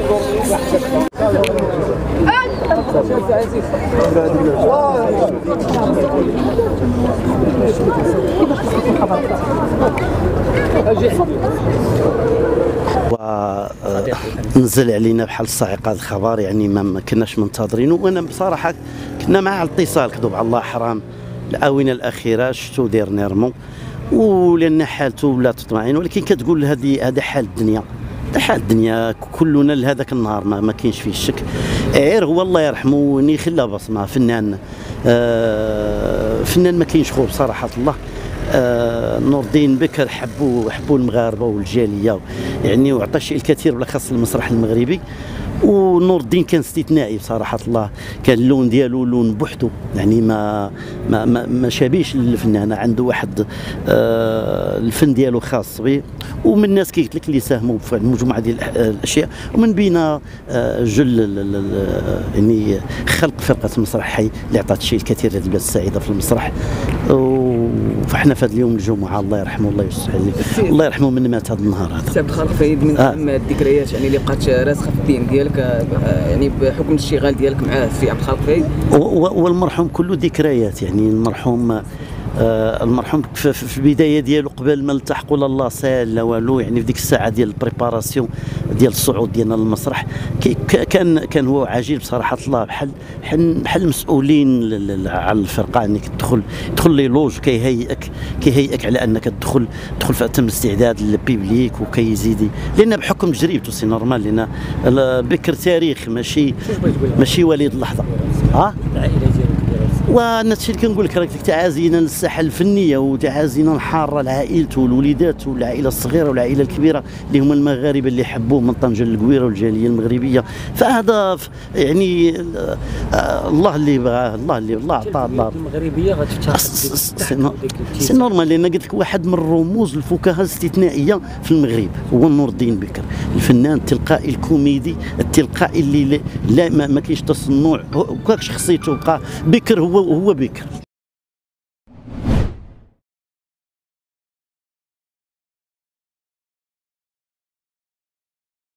ونزل علينا بحال الصاعقه الخبر، يعني ما كناش منتظرينه. وانا بصراحه كنا مع الاتصال كذوب على الله حرام الاونه الاخيره شفتو داير نيرمون ولان حالته لا تطمئن، ولكن كتقول هذه حال الدنيا، حال الدنيا كلنا لهذاك النهار ما كاينش فيه الشك. غير هو الله يرحمه ني خلى بصمه فنان، فنان ما كاينش خو بصراحه الله. نور الدين بكر حبوا المغاربه والجاليه يعني، وعطى شيء الكثير بالاخص المسرح المغربي. ونور الدين كان استثنائي بصراحه الله، كان اللون ديالو لون بوحدو، يعني ما شابيش للفنان، عنده واحد الفن ديالو خاص به. ومن الناس كي قلت لك اللي ساهموا في مجموعه ديال الاشياء، ومن بين جل يعني خلق فرقه مسرح حي اللي عطات شيء الكثير لهذه البلاد السعيده في المسرح. فاحنا في هذا اليوم الجمعه الله يرحمه الله يوسع عليه، الله يرحمه من مات هذا النهار هذا. سي عبد الخالق فايد، من اهم الذكريات يعني اللي بقات راسخه في الدين ديالك يعني بحكم الاشتغال ديالك مع السي عبد الخالق فايد؟ والمرحوم كله ذكريات، يعني المرحوم في البدايه ديالو قبل ما التحقوا الله سال لا والو، يعني في ديك الساعه ديال البريباراسيون ديال الصعود ديالنا للمسرح كان هو عجيب بصراحه الله، بحال المسؤولين على الفرقه، انك تدخل لي لوج كيهيئك على انك تدخل في اتم الاستعداد للبيبليك، وكيزيد لان بحكم تجربته سي نورمال، لان بكر تاريخ ماشي وليد اللحظه. وانا الشيء اللي كنقول لك راك تعازينا للساحه الفنيه وتعازينا الحاره لعائلته والوليدات والعائله الصغيره والعائله الكبيره اللي هما المغاربه اللي حبوه من طنجه للقويره والجاليه المغربيه. فهذا يعني الله اللي بغاه، الله عطاه الله المغربيه غتفتح سي نورمال، لان قلت لك واحد من الرموز الفكاهه الاستثنائيه في المغرب هو نور الدين بكر، الفنان التلقائي الكوميدي التلقائي اللي لا ما كاينش تصنع، وكاك شخصيته بقى بكر هو بكر.